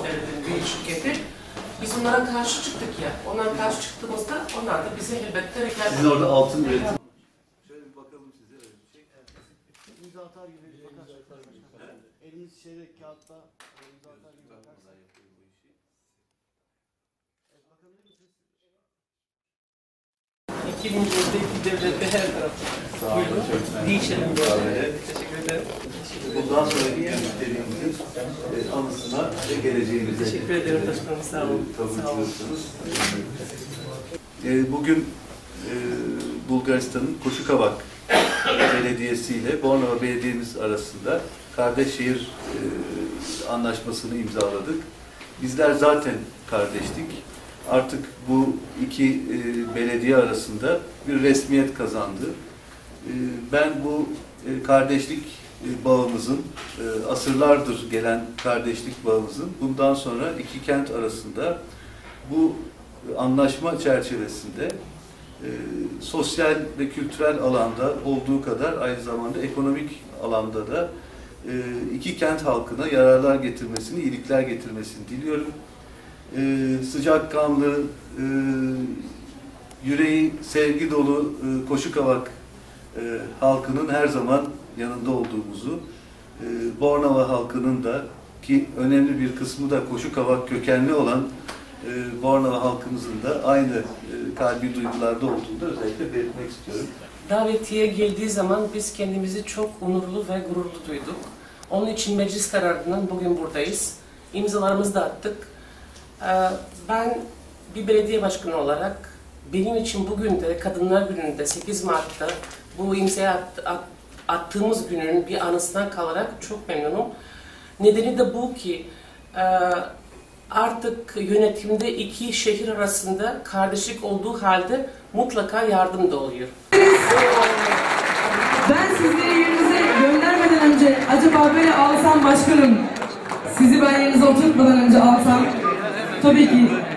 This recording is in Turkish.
şirketlerinden büyük şirketi. Biz onlara karşı çıktık ya. Onlara karşı çıktığımızda onlar da bize elbette rekabet. Sizin orada altın üretim. Şöyle bir bakalım size öyle bir şey. İmza atar gibi bakarsak. Elimiz şeyde kağıtta imza atar gibi bakarsak. Evet, bakabilir misiniz? 2020'deki devlette her tarafta. Sağ olun. Değişelim böyle. Teşekkür ederim. Bundan sonraki müşterimizin anısına ve geleceğimize Teşekkür ederim başkanım. Sağ olun. kavuşuyorsunuz. Bugün Bulgaristan'ın Koşukavak Belediyesi ile Bornova Belediye'miz arasında kardeş şehir anlaşmasını imzaladık. Bizler zaten kardeştik. Artık bu iki belediye arasında bir resmiyet kazandı. Ben bu kardeşlik bağımızın, asırlardır gelen kardeşlik bağımızın bundan sonra iki kent arasında bu anlaşma çerçevesinde sosyal ve kültürel alanda olduğu kadar aynı zamanda ekonomik alanda da iki kent halkına yararlar getirmesini, iyilikler getirmesini diliyorum. Sıcakkanlı, yüreği sevgi dolu Koşukavak halkının her zaman yanında olduğumuzu, Bornova halkının da ki önemli bir kısmı da Koşukavak kökenli olan Bornova halkımızın da aynı kalbi duygularda olduğunu da özellikle belirtmek istiyorum. Davetiye geldiği zaman biz kendimizi çok onurlu ve gururlu duyduk. Onun için meclis kararından bugün buradayız. İmzalarımızı da attık. Ben bir belediye başkanı olarak benim için bugün de Kadınlar Günü'nde 8 Mart'ta bu imzayı attığımız günün bir anısına kalarak çok memnunum. Nedeni de bu ki artık yönetimde iki şehir arasında kardeşlik olduğu halde mutlaka yardım da oluyor. Ben sizleri yerinize göndermeden önce acaba böyle alsam başkanım, sizi ben yerinize oturtmadan önce alsam, tabii ki